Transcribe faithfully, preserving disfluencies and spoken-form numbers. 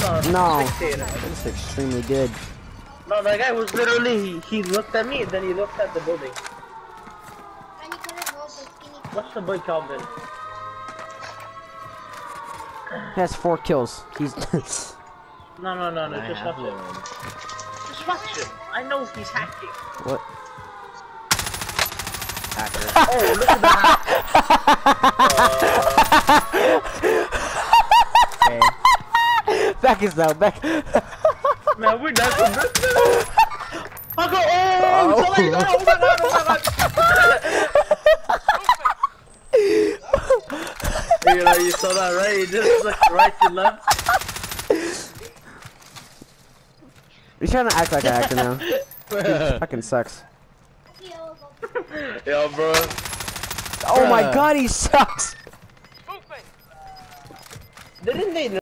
uh, No, spectator. that's extremely good. No, that guy was literally, he, he looked at me and then he looked at the building. What's the boy Calvin? He has four kills. He's No, no, no, no, I just have watch it. one. Just watch it. I know he's hacking. what? Hacker. Oh, look at that. Okay. Back is down. Back. Man, we're done for this. I'll go. Oh, Oh. somebody, oh my god, oh my god. You know, you saw that, right? You just looked right to left. You're trying to act like an actor now. It fucking sucks. Yo, bro. Oh my god, he sucks. Didn't they